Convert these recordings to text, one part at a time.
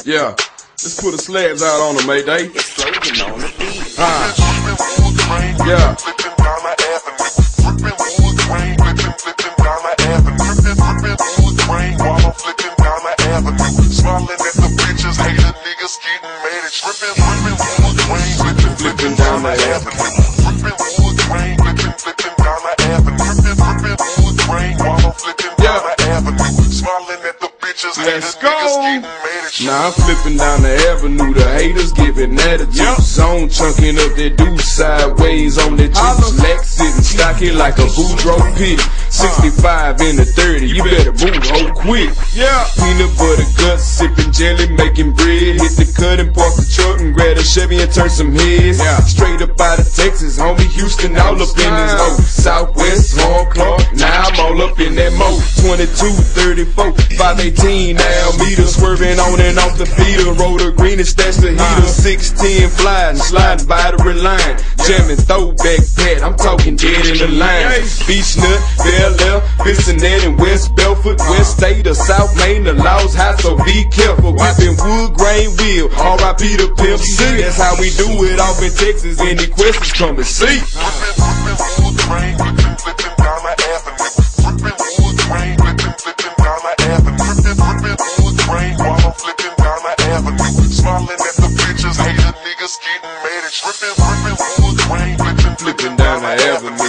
Yeah, let's put the slabs out on them, Mayday. Yeah. Flipping down the avenue. Let's go. Now I'm flipping down the avenue, the haters giving attitude. Zone chunking up that dude sideways on the juice. Lex sitting stocky like a Boudreaux pit. 65 in the 30, you better move, ho, quick. Yeah. Peanut butter guts, sipping jelly, making bread. Hit the cut and park the truck and grab a Chevy and turn some heads. Straight up out of Texas, homie, Houston, all up in this hoe. Southwest, Horn Clark, now I'm all up in that mo. 22, 34, 518 now, meter swerving on and off the feeder. Rotor green and stash the heater. 610 flying, sliding by the line. Jamming throwback pad, I'm talking dead in the line. Beach Nut, Bel Air, Bissonnet and West Belford, West State or South Main, the law's high, so be careful. Whipping wood grain wheel, R.I.P. to Pimp C. That's how we do it off in Texas. Any questions, come and see. Flipping down the avenue.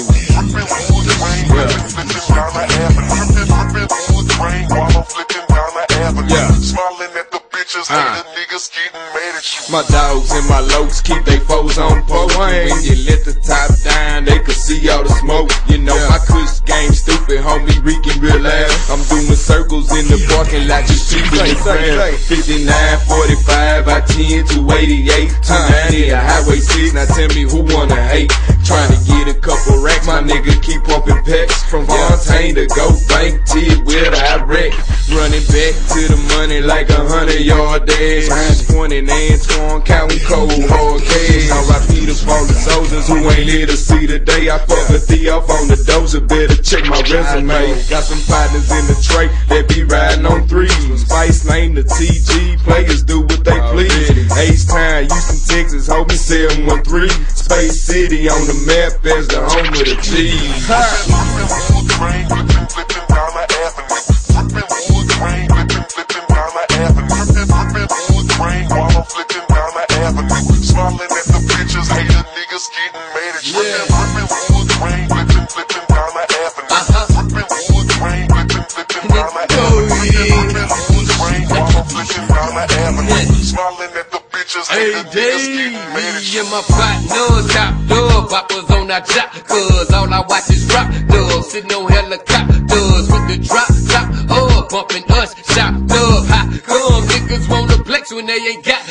My dogs and my lokes keep they foes on poke. When you let the top down, they could see all the smoke. You know my kush game stupid, homie, reeking real loud. I'm doing circles in the parking lot, just keeping it crammed. 59, 45, I 10 to 88, 290, a highway 6. Now tell me who wanna hate? Trying to get a couple racks, my nigga keep pumping packs. From Fontaine to Go Bank, T with Iraq. Running back to the money like 100-yard dash. Pointing Antoine, counting cold hard cash. R.I.P. to all the soldiers who ain't here to see the day. I fuck a thee off on the dozer, better check my resume. Got some partners in the tray that be riding on threes. Spice Lane, the TG, players do what they please. H-Town, Houston, Texas, hope me 713. Space City on the map as the home of the cheese. Hey, Dave, me and my partners, top dub, boppers on our chop, cause all I watch is rock dubs, sitting on helicopters with the drop top, bumping us, shop dub, how come niggas wanna flex when they ain't got